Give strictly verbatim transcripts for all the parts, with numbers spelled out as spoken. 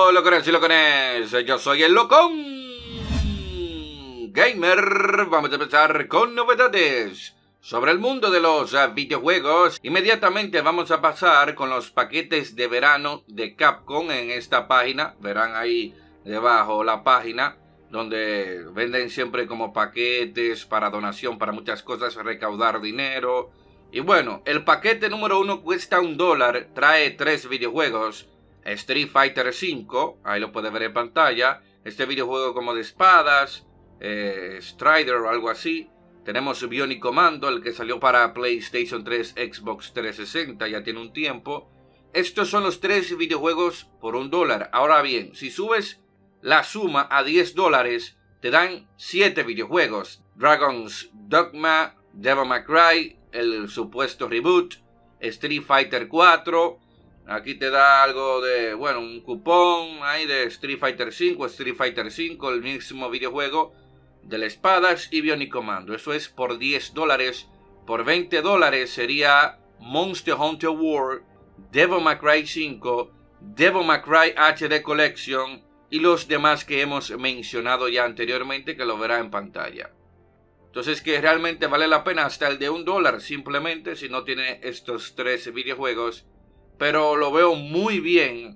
Dímelo, locones y locones, yo soy el Locón Gamer. Vamos a empezar con novedades sobre el mundo de los uh, videojuegos. Inmediatamente vamos a pasar con los paquetes de verano de Capcom en esta página. Verán ahí debajo la página donde venden siempre como paquetes para donación, para muchas cosas, recaudar dinero. Y bueno, el paquete número uno cuesta un dólar, trae tres videojuegos. Street Fighter cinco, ahí lo puede ver en pantalla. Este videojuego como de espadas, eh, Strider o algo así. Tenemos Bionic Commando, el que salió para PlayStation tres, Xbox trescientos sesenta, ya tiene un tiempo. Estos son los tres videojuegos por un dólar. Ahora bien, si subes la suma a diez dólares, te dan siete videojuegos. Dragon's Dogma, Devil May Cry, el supuesto reboot, Street Fighter cuatro. Aquí te da algo de, bueno, un cupón ahí de Street Fighter cinco, Street Fighter cinco, el mismo videojuego de las espadas y Bionic Commando. Eso es por diez dólares. Por veinte dólares sería Monster Hunter World, Devil May Cry cinco, Devil May Cry H D Collection y los demás que hemos mencionado ya anteriormente, que lo verá en pantalla. Entonces, que realmente vale la pena hasta el de un dólar, simplemente si no tiene estos tres videojuegos. Pero lo veo muy bien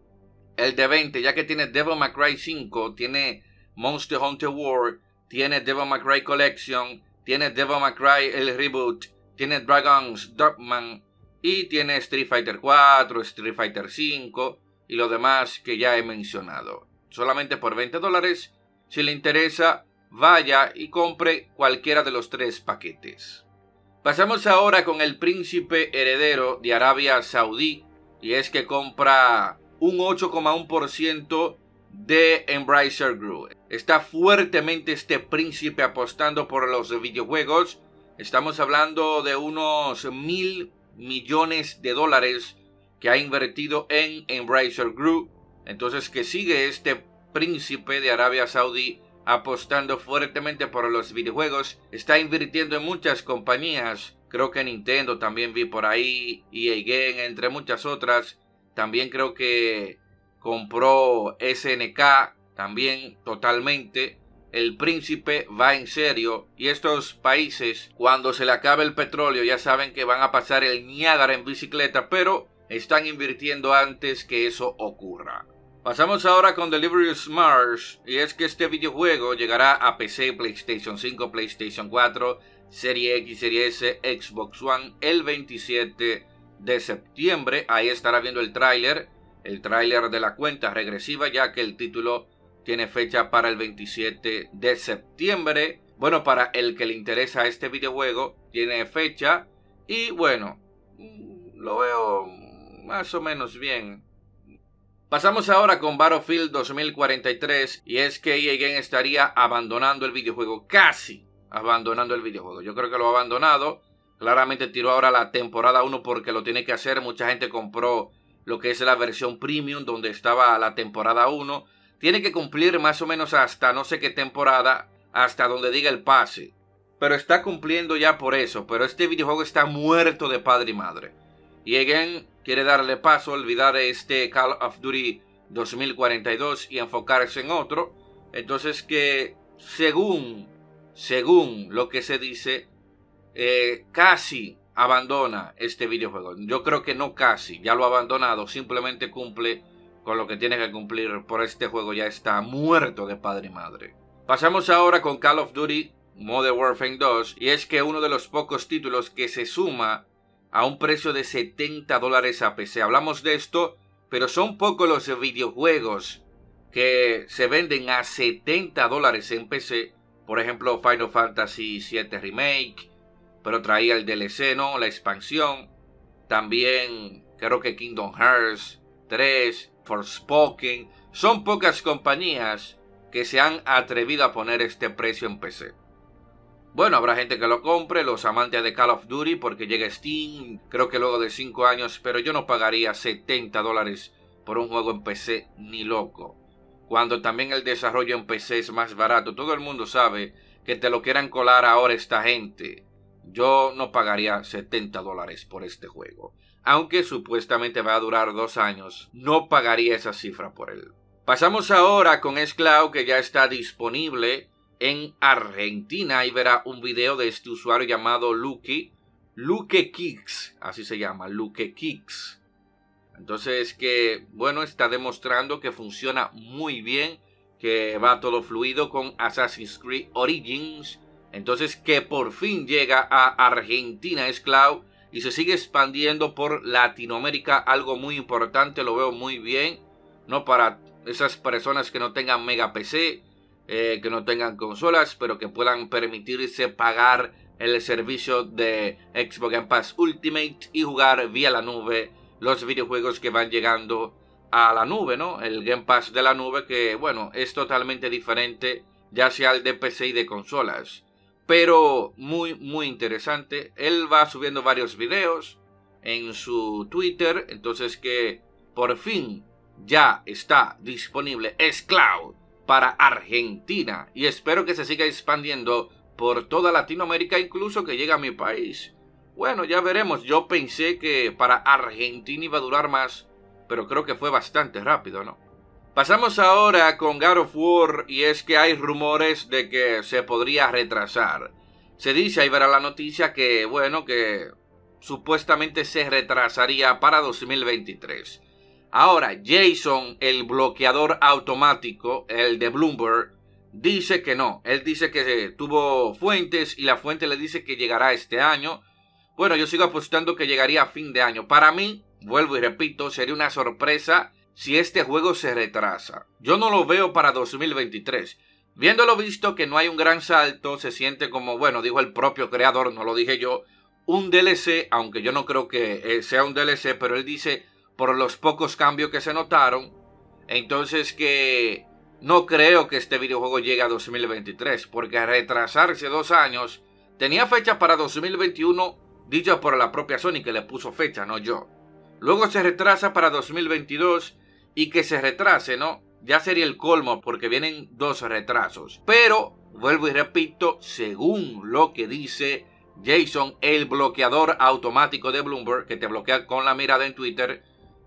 el de veinte, ya que tiene Devil May Cry cinco, tiene Monster Hunter World, tiene Devil May Cry Collection, tiene Devil May Cry el reboot, tiene Dragon's Dogma y tiene Street Fighter cuatro, Street Fighter cinco y lo demás que ya he mencionado. Solamente por veinte dólares, si le interesa, vaya y compre cualquiera de los tres paquetes. Pasamos ahora con el príncipe heredero de Arabia Saudí, y es que compra un ocho coma uno por ciento de Embracer Group. Está fuertemente este príncipe apostando por los videojuegos. Estamos hablando de unos mil millones de dólares que ha invertido en Embracer Group. Entonces, que sigue este príncipe de Arabia Saudí apostando fuertemente por los videojuegos. Está invirtiendo en muchas compañías. Creo que Nintendo también vi por ahí, E A Game, entre muchas otras. También creo que compró S N K también totalmente. El príncipe va en serio, y estos países, cuando se le acabe el petróleo, ya saben que van a pasar el Niágara en bicicleta, pero están invirtiendo antes que eso ocurra. Pasamos ahora con Delirious Mars, y es que este videojuego llegará a P C, PlayStation cinco, PlayStation cuatro, Serie X, Serie S, Xbox One el veintisiete de septiembre. Ahí estará viendo el tráiler, el tráiler de la cuenta regresiva, ya que el título tiene fecha para el veintisiete de septiembre. Bueno, para el que le interesa este videojuego, tiene fecha, y bueno, lo veo más o menos bien. Pasamos ahora con Battlefield dos mil cuarenta y tres, y es que E A Game estaría abandonando el videojuego, casi abandonando el videojuego. Yo creo que lo ha abandonado. Claramente tiró ahora la temporada uno porque lo tiene que hacer. Mucha gente compró lo que es la versión premium donde estaba la temporada uno. Tiene que cumplir más o menos hasta no sé qué temporada, hasta donde diga el pase. Pero está cumpliendo ya por eso. Pero este videojuego está muerto de padre y madre. Y E A Game quiere darle paso, olvidar este Call of Duty dos mil cuarenta y dos y enfocarse en otro. Entonces que según, según lo que se dice, eh, casi abandona este videojuego. Yo creo que no casi, ya lo ha abandonado, simplemente cumple con lo que tiene que cumplir por este juego, ya está muerto de padre y madre. Pasamos ahora con Call of Duty Modern Warfare dos, y es que uno de los pocos títulos que se suma a un precio de setenta dólares a P C. Hablamos de esto, pero son pocos los videojuegos que se venden a setenta dólares en P C. Por ejemplo, Final Fantasy siete Remake, pero traía el D L C, ¿no? La expansión. También creo que Kingdom Hearts tres, Forspoken. Son pocas compañías que se han atrevido a poner este precio en P C. Bueno, habrá gente que lo compre, los amantes de Call of Duty, porque llega Steam, creo que luego de cinco años, pero yo no pagaría setenta dólares por un juego en P C, ni loco. Cuando también el desarrollo en P C es más barato, todo el mundo sabe que te lo quieran colar ahora esta gente. Yo no pagaría setenta dólares por este juego. Aunque supuestamente va a durar dos años, no pagaría esa cifra por él. Pasamos ahora con xCloud, que ya está disponible en Argentina. Ahí verá un video de este usuario llamado Luke, Luke Kicks, así se llama, Luke Kicks. Entonces que, bueno, está demostrando que funciona muy bien, que va todo fluido con Assassin's Creed Origins. Entonces que por fin llega a Argentina xCloud y se sigue expandiendo por Latinoamérica, algo muy importante, lo veo muy bien, ¿no? Para esas personas que no tengan mega P C, eh, que no tengan consolas, pero que puedan permitirse pagar el servicio de Xbox Game Pass Ultimate y jugar vía la nube los videojuegos que van llegando a la nube, ¿no? El Game Pass de la nube, que bueno, es totalmente diferente, ya sea el de P C y de consolas, pero muy muy interesante. Él va subiendo varios videos en su Twitter, entonces que por fin ya está disponible xCloud para Argentina y espero que se siga expandiendo por toda Latinoamérica, incluso que llegue a mi país. Bueno, ya veremos. Yo pensé que para Argentina iba a durar más, pero creo que fue bastante rápido, ¿no? Pasamos ahora con God of War, y es que hay rumores de que se podría retrasar. Se dice, ahí verá la noticia, que bueno, que supuestamente se retrasaría para dos mil veintitrés. Ahora, Jason, el bloqueador automático, el de Bloomberg, dice que no. Él dice que tuvo fuentes y la fuente le dice que llegará este año. Bueno, yo sigo apostando que llegaría a fin de año. Para mí, vuelvo y repito, sería una sorpresa si este juego se retrasa. Yo no lo veo para dos mil veintitrés. Viéndolo visto que no hay un gran salto, se siente como, bueno, dijo el propio creador, no lo dije yo, un D L C, aunque yo no creo que sea un D L C, pero él dice por los pocos cambios que se notaron, entonces que no creo que este videojuego llegue a dos mil veintitrés, porque retrasarse dos años, tenía fecha para dos mil veintiuno, dicha por la propia Sony, que le puso fecha, no yo. Luego se retrasa para dos mil veintidós, y que se retrase, ¿no? Ya sería el colmo, porque vienen dos retrasos. Pero, vuelvo y repito, según lo que dice Jason, el bloqueador automático de Bloomberg, que te bloquea con la mirada en Twitter,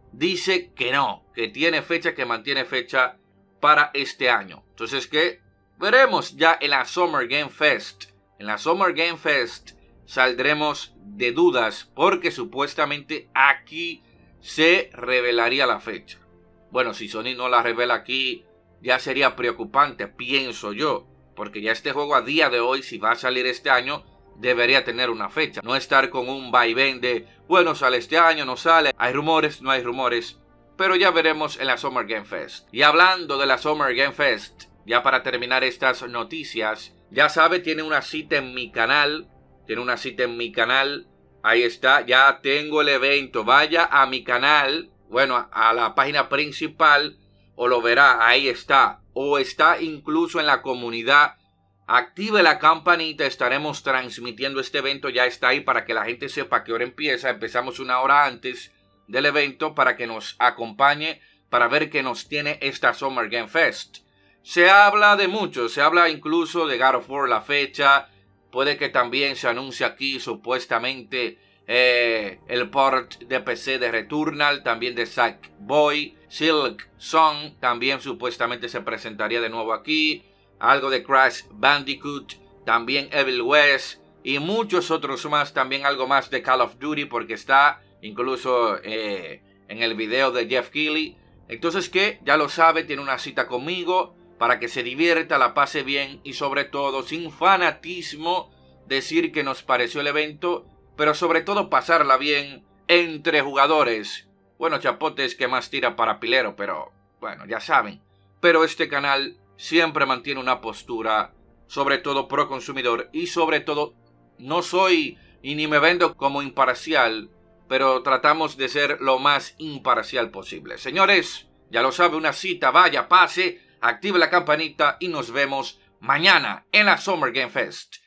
dice que no, que tiene fecha, que mantiene fecha para este año. Entonces que veremos ya en la Summer Game Fest. En la Summer Game Fest saldremos de dudas, porque supuestamente aquí se revelaría la fecha. Bueno, si Sony no la revela aquí, ya sería preocupante, pienso yo, porque ya este juego a día de hoy, si va a salir este año, debería tener una fecha, no estar con un vaivén de, bueno, sale este año, no sale, hay rumores, no hay rumores, pero ya veremos en la Summer Game Fest. Y hablando de la Summer Game Fest, ya para terminar estas noticias, ya sabe, tiene una cita en mi canal, tiene una cita en mi canal, ahí está, ya tengo el evento, vaya a mi canal, bueno, a la página principal, o lo verá, ahí está, o está incluso en la comunidad. Active la campanita, estaremos transmitiendo este evento, ya está ahí para que la gente sepa qué hora empieza. Empezamos una hora antes del evento para que nos acompañe para ver qué nos tiene esta Summer Game Fest. Se habla de mucho, se habla incluso de God of War, la fecha. Puede que también se anuncie aquí supuestamente eh, el port de P C de Returnal, también de Sackboy. Silk Song también supuestamente se presentaría de nuevo aquí. Algo de Crash Bandicoot, también Evil West y muchos otros más, también algo más de Call of Duty, porque está incluso eh, en el video de Jeff Keighley. Entonces que ya lo sabe, tiene una cita conmigo para que se divierta, la pase bien y sobre todo sin fanatismo decir que nos pareció el evento, pero sobre todo pasarla bien entre jugadores. Bueno, chapotes que más tira para pilero, pero bueno, ya saben. Pero este canal siempre mantiene una postura, sobre todo pro consumidor, y sobre todo no soy y ni me vendo como imparcial, pero tratamos de ser lo más imparcial posible. Señores, ya lo sabe, una cita, vaya, pase, active la campanita y nos vemos mañana en la Summer Game Fest.